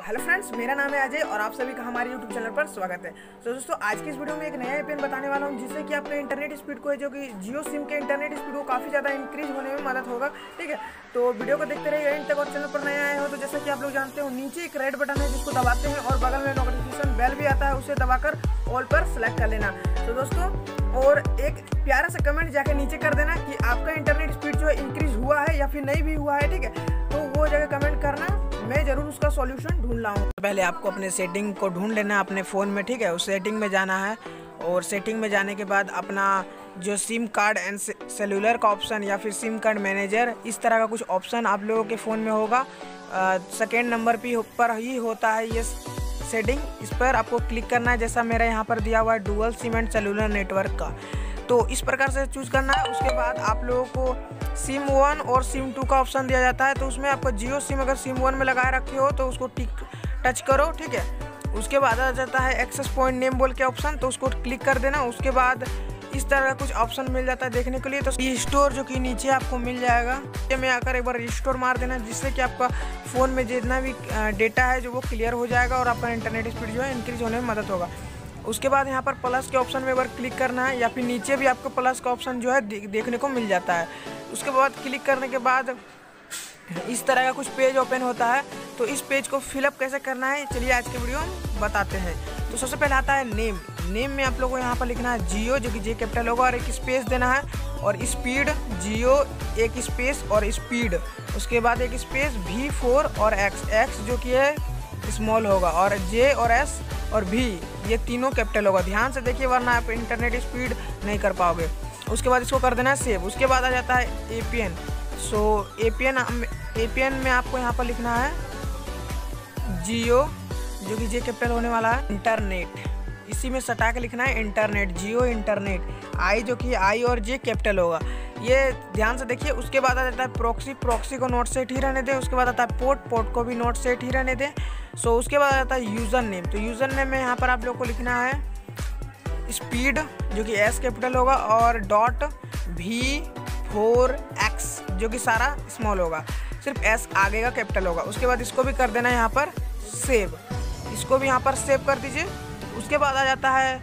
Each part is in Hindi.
हेलो फ्रेंड्स, मेरा नाम है अजय और आप सभी का हमारे यूट्यूब चैनल पर स्वागत है। तो दोस्तों, आज की इस वीडियो में एक नया एपीएन बताने वाला हूं जिससे कि आपके इंटरनेट स्पीड को है जो कि जियो सिम के इंटरनेट स्पीड को काफ़ी ज़्यादा इंक्रीज होने में मदद होगा। ठीक है, तो वीडियो को देखते रहिए एंड तक। और चैनल पर नए आए हो तो जैसा कि आप लोग जानते हो, नीचे एक रेड बटन है जिसको दबाते हैं और बगल में नोटिफिकेशन बेल भी आता है, उसे दबाकर ऑल पर सेलेक्ट कर लेना। तो दोस्तों, और एक प्यारा सा कमेंट जाके नीचे कर देना कि आपका इंटरनेट स्पीड जो है इंक्रीज हुआ है या फिर नहीं भी हुआ है। ठीक है, तो वो जगह कमेंट करना, मैं जरूर उसका सॉल्यूशन ढूंढ लाऊं। पहले आपको अपने सेटिंग को ढूंढ लेना अपने फ़ोन में। ठीक है, उस सेटिंग में जाना है और सेटिंग में जाने के बाद अपना जो सिम कार्ड एंड सेलुलर का ऑप्शन या फिर सिम कार्ड मैनेजर, इस तरह का कुछ ऑप्शन आप लोगों के फ़ोन में होगा। सेकेंड नंबर पर ही होता है ये सेटिंग। इस पर आपको क्लिक करना है, जैसा मेरा यहाँ पर दिया हुआ है dual SIM and cellular network का। तो इस प्रकार से चूज़ करना है। उसके बाद आप लोगों को सिम 1 और सिम 2 का ऑप्शन दिया जाता है। तो उसमें आपको जियो सिम अगर सिम 1 में लगाए रखे हो तो उसको टच करो। ठीक है, उसके बाद आ जाता है एक्सेस पॉइंट नेम बोल के ऑप्शन, तो उसको क्लिक कर देना। उसके बाद इस तरह का कुछ ऑप्शन मिल जाता है देखने के लिए। तो रिस्टोर जो कि नीचे आपको मिल जाएगा, ये में आकर एक बार रिस्टोर मार देना, जिससे कि आपका फ़ोन में जितना भी डेटा है जो वो क्लियर हो जाएगा और आपका इंटरनेट स्पीड जो है इंक्रीज होने में मदद होगा। उसके बाद यहाँ पर प्लस के ऑप्शन में एक बार क्लिक करना है, या फिर नीचे भी आपको प्लस का ऑप्शन जो है देखने को मिल जाता है। उसके बाद क्लिक करने के बाद इस तरह का कुछ पेज ओपन होता है। तो इस पेज को फिलअप कैसे करना है, चलिए आज के वीडियो में बताते हैं। तो सबसे पहले आता है नेम में आप लोगों को यहाँ पर लिखना है जियो, जो कि जे कैपिटल होगा, और एक स्पेस देना है, और स्पीड जियो एक स्पेस और स्पीड। उसके बाद एक स्पेस V4 और X जो कि है स्मॉल होगा, और J और S और V ये तीनों कैपिटल होगा। ध्यान से देखिए, वरना आप इंटरनेट स्पीड नहीं कर पाओगे। उसके बाद इसको कर देना है सेव। उसके बाद आ जाता है APN। सो APN में आपको यहाँ पर लिखना है जियो, जो कि जे कैपिटल होने वाला है, इंटरनेट। इसी में सटा के लिखना है इंटरनेट, जियो इंटरनेट। आई जो कि आई और जे कैपिटल होगा, ये ध्यान से देखिए। उसके बाद आ जाता है प्रॉक्सी को नोट सेट ही रहने दें। उसके बाद आता है पोर्ट को भी नोट सेट ही रहने दें। सो उसके बाद आ जाता है यूज़र नेम। तो यूज़र नेम में यहाँ पर आप लोग को लिखना है स्पीड, जो कि S कैपिटल होगा, और .V4X जो कि सारा स्मॉल होगा, सिर्फ S आगे का कैपिटल होगा। उसके बाद इसको भी कर देना है यहाँ पर सेव। इसको भी यहाँ पर सेव कर दीजिए। उसके बाद आ जाता है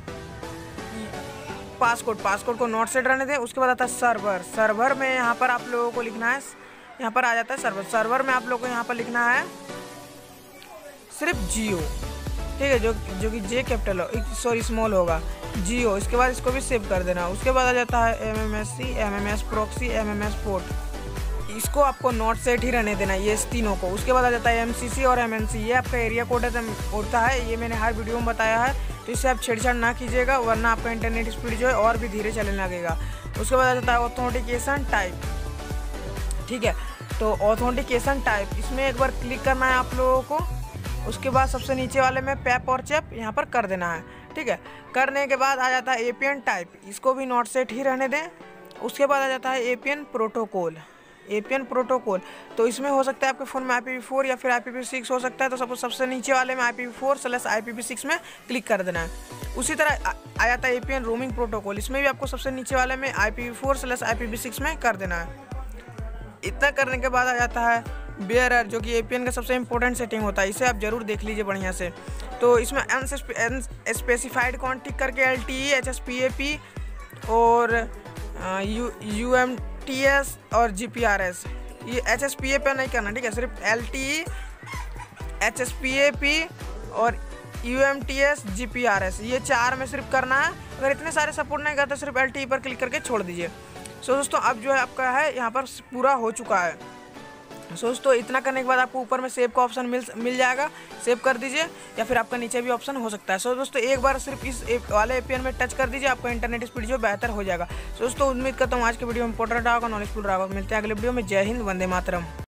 पासकोड को नोट सेट रहने दें। उसके बाद आता है सर्वर में यहाँ पर आप लोगों को लिखना है, यहाँ पर आ जाता है सर्वर में आप लोगों को यहाँ पर लिखना है सिर्फ जियो। ठीक है, जो कि जे कैपिटल हो, स्मॉल होगा, जियो। इसके बाद इसको भी सेव कर देना। उसके बाद आ जाता है MMSC, MMS proxy, MMS port. इसको आपको नोट सेट ही रहने देना, ये तीनों को। उसके बाद आ जाता है MCC और MNC, ये आपका एरिया कोड होता है। ये मैंने हर वीडियो में बताया है, तो इससे आप छेड़छाड़ ना कीजिएगा, वरना आपका इंटरनेट स्पीड जो है और भी धीरे चलने लगेगा। उसके बाद आ जाता है ऑथेंटिकेशन टाइप। ठीक है, तो ऑथेंटिकेशन टाइप, इसमें एक बार क्लिक करना है आप लोगों को। उसके बाद सबसे नीचे वाले में पैप और चैप यहाँ पर कर देना है। ठीक है, करने के बाद आ जाता है APN टाइप, इसको भी नोट सेट ही रहने दें। उसके बाद आ जाता है APN प्रोटोकॉल। तो इसमें हो सकता है आपके फ़ोन में IPv4 या फिर IPv6 हो सकता है। तो सबसे नीचे वाले में IPv4/IPv6 में क्लिक कर देना है। उसी तरह आ जाता है APN रोमिंग प्रोटोकॉल, इसमें भी आपको सबसे नीचे वाले में IPv4/IPv6 में कर देना है। इतना करने के बाद आ जाता है बेयरर, जो कि APN का सबसे इंपॉर्टेंट सेटिंग होता है, इसे आप जरूर देख लीजिए बढ़िया से। तो इसमें अनस्पेसिफाइड कॉन टिक करके LTE, HSPAP और UMTS और GPRS, ये HSPA पे नहीं करना। ठीक है, सिर्फ LTE, HSPAP और UMTS GPRS, ये 4 में सिर्फ करना है। अगर इतने सारे सपोर्ट नहीं करते, सिर्फ LTE पर क्लिक करके छोड़ दीजिए। सो दोस्तों, अब जो है आपका है यहाँ पर पूरा हो चुका है। सो दोस्तों, इतना करने के बाद आपको ऊपर में सेव का ऑप्शन मिल जाएगा, सेव कर दीजिए, या फिर आपका नीचे भी ऑप्शन हो सकता है। सो दोस्तों, एक बार सिर्फ इस वाले APN में टच कर दीजिए, आपका इंटरनेट स्पीड जो बेहतर हो जाएगा। सो दोस्तों, उम्मीद करता हूँ आज के वीडियो में इंपॉर्टेंट रहा होगा, नॉलेजफुल रहा होगा। मिलते हैं अगले वीडियो में। जय हिंद, वंदे मातरम।